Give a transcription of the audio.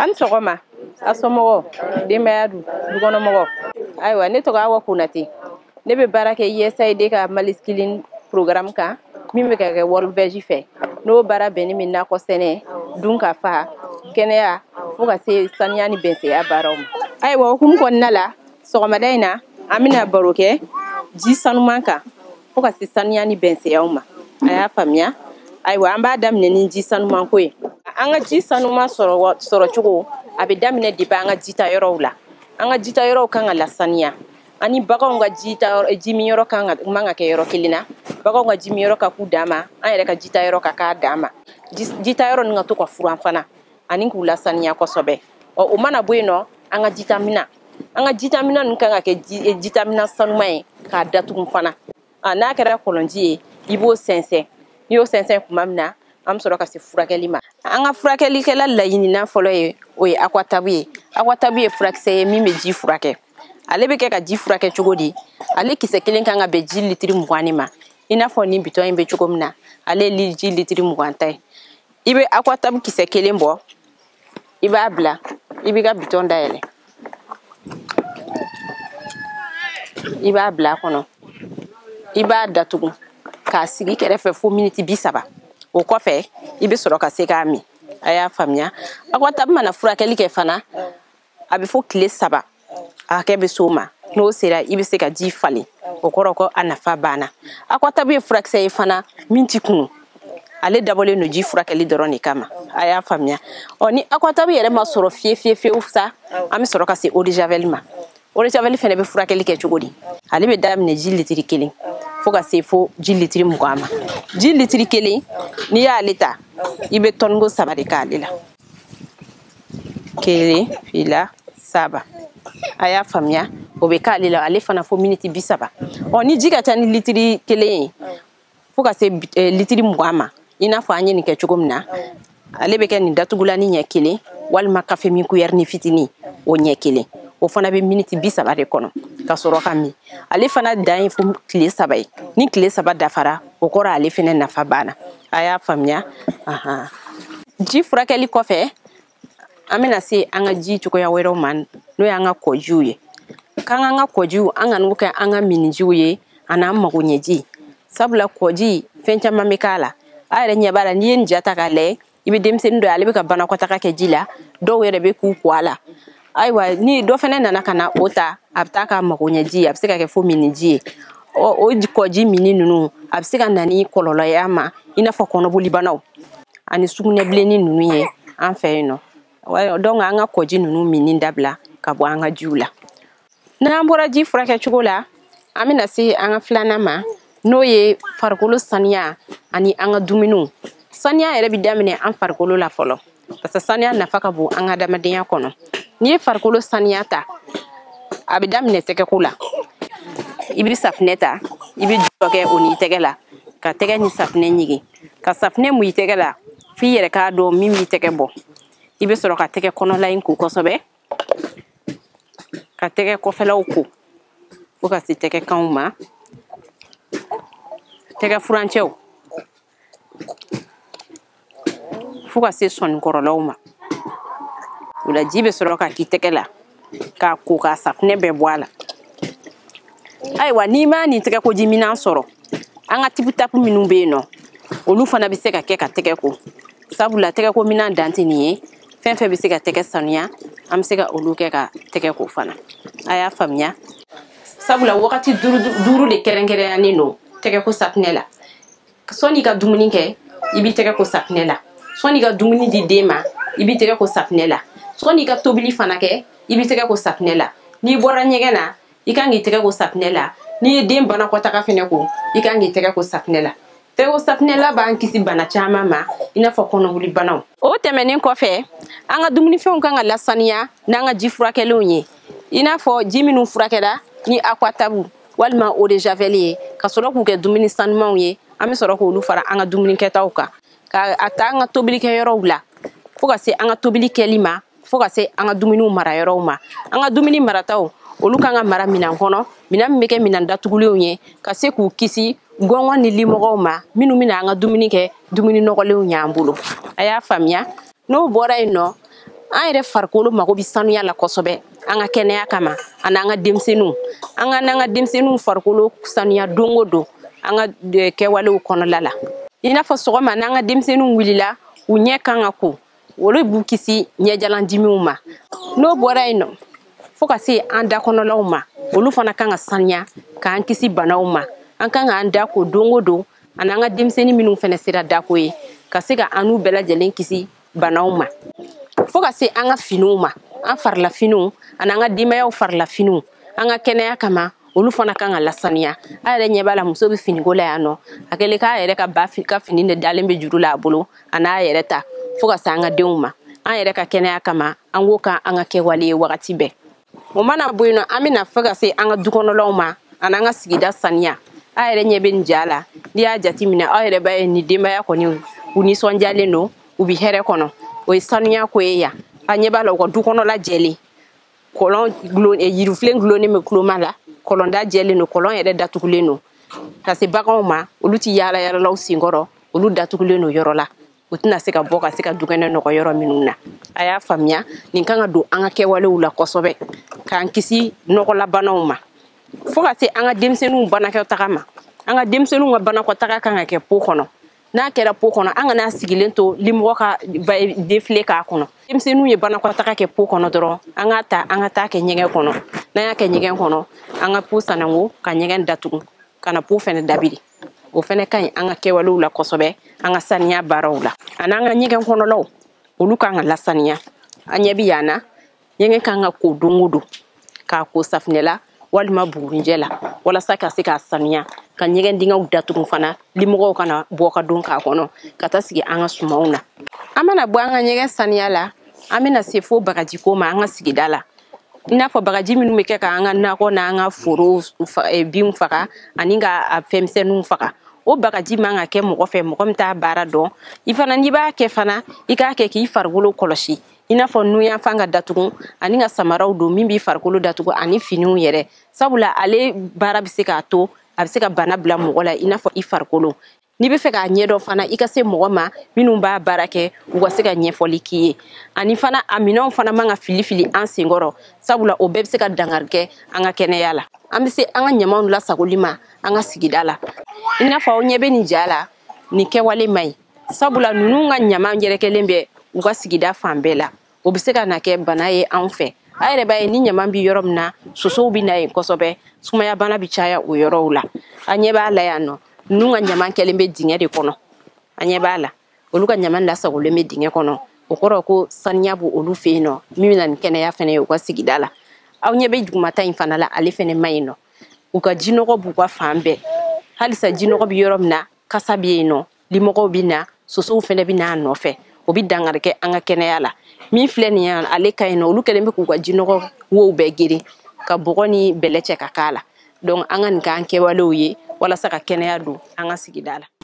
An sɔgɔma a somɔgɔw denbaya dukɔnɔmɔgɔw ayiwa ne tɔgɔ Awa Konate ne bɛ baara kɛ USAID ka Mali Skilling Programme kan min bɛ kɛ World Vision fɛ n'o baara bɛnnen bɛ nakɔ sɛnɛ dunkafa kɛnɛya fo ka se saniya ni bɛnsɛya baaraw ma ayiwa hukumu kɔnɔna la sɔgɔmada in na an bɛna baro kɛ ji sanuman kan fo ka se saniya ni bɛnsɛyaw ma a y'a faamuya ayiwa an b'a daminɛ ni ji sanuman ko ye an ka ji sanuman sɔrɔ cogo a bɛ daminɛ depuis an ka jita yɔrɔw la an ka jita yɔrɔw kan ka lasaniya ani baganw ka ji min yɔrɔ man ka kɛ yɔrɔ kelen na baganw ka ji min yɔrɔ ka k'u dan ma an yɛrɛ ka jita yɔrɔ ka k'a dan ma jita yɔrɔ nin ka to ka furan fana ani k'u lasaniya kosɛbɛ o mana bɔ yen nɔ an ka jita mina nin kan ka kɛ jita mina sanuman ye k'a datugu fana n'a kɛra kɔlɔnji ye i b'o sɛnsɛn n'i y'o sɛnsɛn tuma min na an bɛ sɔrɔ ka se furakɛli ma an ka furakɛlikɛla laɲinina fɔlɔ ye o ye Aquatab ye Aquatab ye furakisɛ ye min bɛ ji furakɛ ale bɛ kɛ ka ji furakɛ cogo di ale kisɛ kelen kan ka bɛn ji litiri 20 ma i n'a fɔ ni bitɔn in bɛ cogo min na ale ye ji litiri 20 ta ye i bɛ Aquatab kisɛ kelen bɔ i b'a bila i b'i ka bitɔn dayɛlɛ i b'a bila a kɔnɔ i b'a datugu k'a sigi kɛrɛfɛ fo miniti 30 o kɔfɛ i bɛ sɔrɔ ka se k'a min a y'a faamuya Aquatab mana furakɛli kɛ fana a bɛ fɔ tile 3 a hakɛ bɛ s'o ma n'o sera i bɛ se ka ji falen o kɔrɔ ko a nafa banna Aquatab ye furakisɛ ye fana min tɛ kunu ale dabɔlen don ji furakɛli dɔrɔn de kama a y'a faamuya ni Aquatab yɛrɛ ma sɔrɔ fiyewu sa an bɛ sɔrɔ ka se eau de javel ma eau de javel fana bɛ furakɛli kɛ cogo di ale bɛ daminɛ ji litiri 1 fo ka se fo ji litiri 20 ma ji litiri 1 n'i y'ale ta i bɛ tɔniko 3 de k'ale la 1 2 3 a y'a faamuya o bɛ k'ale la ale fana fo miniti 30 ni ji ka ca ni litiri 1 ye fo ka se litiri 20 ma i n'a fɔ an ye nin kɛ cogo min na ale bɛ kɛ nin datugulani ɲɛ 1 walima kafe min kuyɛrini fitinin o ɲɛ 1 o fana bɛ miniti 30 de kɔnɔ ka sɔrɔ ka min ale fana dan ye fo tile 3 ye ni tile 3 dafara o kɔrɔ ale fana nafa banna a y'a faamuya ji furakɛli kɔfɛ an bɛna se an ka ji cogoya wɛrɛw ma n'o y'an ka kɔjiw ye k'an ka kɔjiw an ka n'o kɛ an ka minijiw ye ani an magoɲɛji sabula kɔji fɛn caman bɛ k'a la a yɛrɛ ɲɛ b'a la n'i ye nin ja ta k'a lajɛ i bɛ denmisɛnnin dɔ ye ale bɛ ka banakɔtaga kɛ ji la dɔw yɛrɛ bɛ k'u ko a la ayiwa ni dɔ fana nana ka na o ta a bɛ taa k'a magoɲɛji a bɛ se ka kɛ fo miniji ye o kɔji mini ninnu a bɛ se ka na ni kɔlɔlɔ ye an ma i n'a fɔ kɔnɔbolibanaw ani sugunɛbilenni ninnu ye an fɛ yen nɔ donc an ka kɔji ninnu mini dabila ka bɔ an ka jiw la n'an bɔra ji furakɛ cogo la an bɛna se an ka filanan ma n'o ye farikolo saniya ani an ka dumuniw saniya yɛrɛ bɛ daminɛ an farikolo la fɔlɔ parce que saniya nafa ka bon an ka adamadenya kɔnɔ n'i ye farikolo saniya ta a bɛ daminɛ tɛgɛko la i bɛ safinɛ ta i bɛ dɔ kɛ o n'i tɛgɛ la ka tɛgɛ ni safinɛ ɲigin ka safinɛ mun i tɛgɛ la f'i yɛrɛ k'a dɔn min b'i tɛgɛ bɔ i bɛ sɔrɔ ka tɛgɛ kɔnɔla in ko kosɛbɛ ka tɛgɛ kɔfɛlaw ko fo ka se tɛgɛ kanw ma tɛgɛ furancɛw fo ka se sɔnikɔrɔlaw ma o la ji bɛ sɔrɔ ka k'i tɛgɛ la k'a ko k'a safinɛ bɛɛ bɔ a la ayiwa n'i ma nin tɛgɛ ko ji minan sɔrɔ an ka tipu-tapu minnu bɛ yen nɔ olu fana bɛ se ka kɛ ka tɛgɛ ko sabula tɛgɛ ko minan dan tɛ nin ye fɛn fɛn bɛ se ka tɛgɛ sanuya an bɛ se ka olu kɛ ka tɛgɛ ko fana a y'a faamuya sabula wagati 5 de kɛrɛnkɛrɛnyanen don tɛgɛ ko safinɛ la sɔnni ka dumuni kɛ i b'i tɛgɛ ko safinɛ la sɔnni ka dumuni di den ma i b'i tɛgɛ ko safinɛ la sɔnni ka tobili fana kɛ i b'i tɛgɛ ko safinɛ la n'i bɔra ɲɛgɛn na i kan k'i tɛgɛ ko safinɛ la n'i ye den banakɔtaga fana ko i kan k'i tɛgɛ ko safinɛ la tɛgɛ ko safinɛ la b'an kisi bana caman ma i n'a fɔ kɔnɔbolibanaw o tɛmɛnen kɔfɛ an ka dumunifɛnw kan ka lasaniya n'an ka ji furakɛlenw ye i n'a fɔ ji minnu furakɛra ni Aquatab walima eau de javel ye ka sɔrɔ k'u kɛ dumuni sanumanw ye an bɛ sɔrɔ k'olu fara an ka dumunikɛtaw kan k'a ta an ka tobilikɛyɔrɔw la fo ka se an ka tobili kɛli ma fo ka se an ka dumuni marayɔrɔw ma an ka dumuni marataw olu kan ka mara minan kɔnɔ minan min bɛ kɛ minan datugulenw ye ka se k'u kisi gɔngɔn ni limɔgɔw ma minnu bɛna an ka dumuni kɛ dumuni nɔgɔlenw y'an bolo a y'a faamuya n'o bɔra yen nɔ an yɛrɛ farikolo mago bi sanuya la kosɛbɛ an ka kɛnɛya kama ani an ka denmisɛnninw an ka n'an ka denmisɛnninw farikolo sanuya don o don an ka kɛwalew kɔnɔla la i n'a fɔ sɔgɔma n'an ka denmisɛnninw wulila u ɲɛ kan ka ko olu b'u kisi ɲɛjalan dimiw ma n'o bɔra yen nɔ fo ka se an da kɔnɔlaw ma olu fana kan ka sanuya k'an kisi banaw ma an kan ka an da ko don o don ani an ka denmisɛnnin minnu fana sera dako ye ka se ka an n'u bɛɛ lajɛlen kisi banaw ma fo ka se an ka finiw ma an farila finiw ani an ka denbayaw farila finiw an ka kɛnɛya kama olu fana kan ka lasaniya a yɛrɛ ɲɛ b'a la muso bɛ finiko la yan nɔ a kɛlen k'a yɛrɛ ka ba ka fini de dalen bɛ juru la a bolo a n'a yɛrɛ ta fo ka se an ka denw ma an yɛrɛ ka kɛnɛya kama an k'o kan an ka kɛwale ye wagati bɛɛ o mana bɔ yen nɔ an bɛna fo ka se an ka dukɔnɔlaw ma ani an ka sigida saniya a yɛrɛ ɲɛ bɛ nin ja la n'i y'a jate minɛ aw yɛrɛ b'a ye nin denbaya kɔni u nisɔndiyalen don u bɛ hɛrɛ kɔnɔ o ye sanuya ko ye yan a ɲɛ b'a la u ka dukɔnɔla jɛlen kɔlɔn yirifilen gulonnen bɛ kuloma la kɔlɔnda jɛlen don kɔlɔn yɛrɛ datugulen don ka se baganw ma olu tɛ yaala yaalalaw senkɔrɔ olu datugulen don yɔrɔ la u tɛna se ka bɔ ka se ka dukɛnɛ nɔgɔ yɔrɔ minnu na a y'a faamuya nin kan ka don an ka kɛwalew la kosɛbɛ k'an kisi nɔgɔlabanaw ma fo ka se an ka denmisɛnninw banakɔtaga ma an ka denmisɛnninw ka banakɔtaga kan ka kɛ po kɔnɔ n'a kɛra po kɔnɔ an kana sigilen to limɔgɔ ka defile k'a kɔnɔ denmisɛnninw ye banakɔtaga kɛ po kɔnɔ dɔrɔn an ka ta an ka taa kɛ ɲɛgɛn kɔnɔ n'an y'a kɛ ɲɛgɛn kɔnɔ an ka po sanango ka ɲɛgɛn datugu ka na po fɛnɛ dabiri o fɛnɛ ka ɲi an ka kɛwalew la kosɛbɛ an ka saniya baaraw la ani an ka ɲɛgɛn kɔnɔlaw olu kan ka lasaniya an ɲɛ bi yan na ɲɛgɛn kan ka ko don o don k'a ko safinɛ la walima bugurinjɛ la walasa ka se k'a saniya ka ɲɛgɛn dingɛw datugu fana limɔgɔw kana bɔ ka don k'a kɔnɔ ka taa sigi an ka sumanw na an mana bɔ an ka ɲɛgɛn saniya la an bɛna se fo bagajiko ma an ka sigida la i n'a fɔ bagaji minnu bɛ kɛ k'an ka nakɔ n'an ka foro binw faga ani ka fɛnmisɛnninw faga o bagaji man ka kɛ mɔgɔ fɛ mɔgɔ min t'a baara dɔn i fana n'i b'a kɛ fana i k'a kɛ k'i farikolo kɔlɔsi i n'a fɔ nuyanfan ka datugu ani ka samaraw don min b'i farikolo datugu ani finiw yɛrɛ sabula ale baara bɛ se k'a to a bɛ se ka bana bila mɔgɔ la i n'a fɔ i farikolo n'i bɛ fɛ k'a ɲɛdɔn fana i ka se mɔgɔ ma minnu b'a baara kɛ u ka se ka ɲɛfɔli k'i ye ani fana a minɛnw fana man ka fili fili an senkɔrɔ sabula o bɛɛ bɛ se ka dankari kɛ an ka kɛnɛya la an bɛ se an ka ɲamanw lasagoli ma an ka sigida la i n'a fɔ aw ɲɛ bɛ nin ja la nin kɛwale man ɲi sabula ninnu ka ɲaman yɛrɛkɛlen bɛ u ka sigida fan bɛɛ la o bɛ se ka na kɛ bana ye anw fɛ a yɛrɛ b'a ye ni ɲaman bɛ yɔrɔ min na sosow bɛ na yen kosɛbɛ sumaya bana bɛ caya o yɔrɔw la a ɲɛ b'a la yan nɔ ninnu ka ɲaman kɛlen bɛ dingɛ de kɔnɔ a ɲɛ b'a la olu ka ɲaman lasagolen bɛ dingɛ kɔnɔ o kɔrɔ ko saniya b' olu fɛ yen nɔ min bɛ na ni kɛnɛya fana ye u ka sigida la aw ɲɛ bɛ dugumata in fana la ale fana man ɲi nɔ u ka jinɔgɔ b'u ka fan bɛɛ halisa jinɔgɔ bɛ yɔrɔ min na kasa bɛ yen nɔ limɔgɔw bɛ na sosow fana bɛ na a nɔfɛ o bɛ dankari kɛ an ka kɛnɛya la min filɛ nin ye ale ka ɲi nɔ olu kɛlen bɛ k'u ka jinɔgɔ wow bɛɛ geren ka bɔgɔ ni bɛlɛ cɛ ka k'a la donc an ka nin k'an kɛwalew ye walasa ka kɛnɛya don an ka sigida la